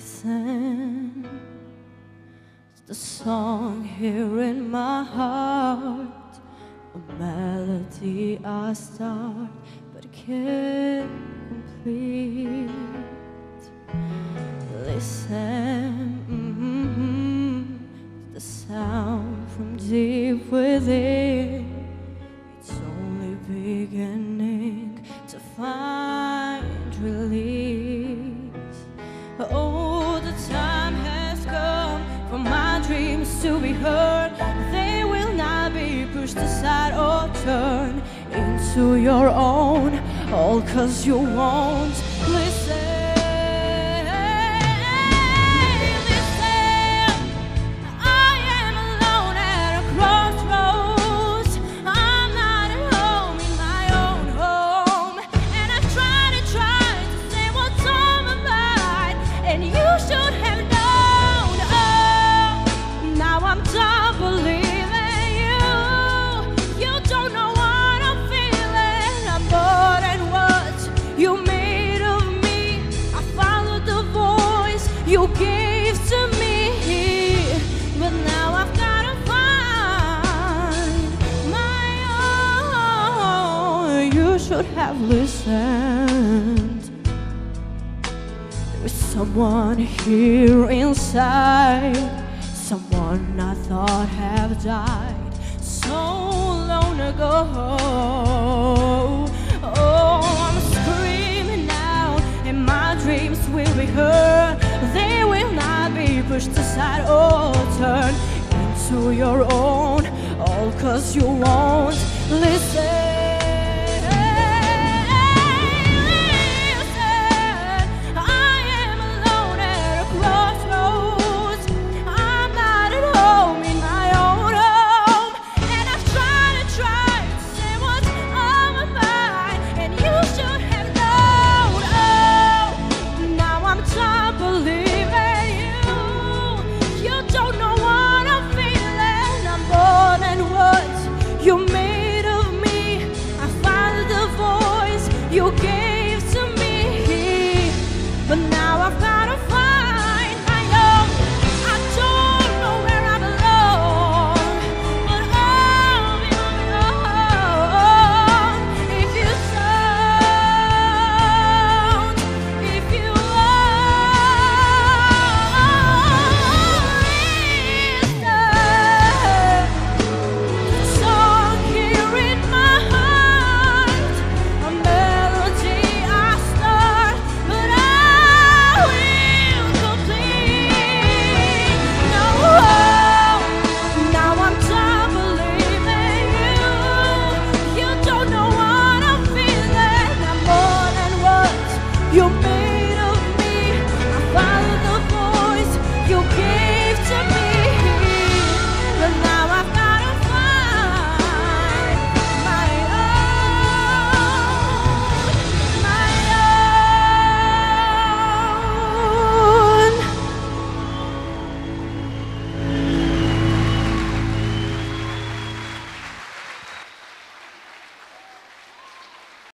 Listen, it's the song here in my heart, a melody I start but can't complete. Listen, the sound from deep within. It's only beginning to find release. Oh, the time has come for my dreams to be heard. They will not be pushed aside or turned into your own, all 'cause you won't listen. You gave to me, but now I've gotta find my own. You should have listened. There is someone here inside, someone I thought have died so long ago. Oh, I'm screaming out, and my dreams will be heard. They will not be pushed aside or turned into your own, all 'cause you won't listen.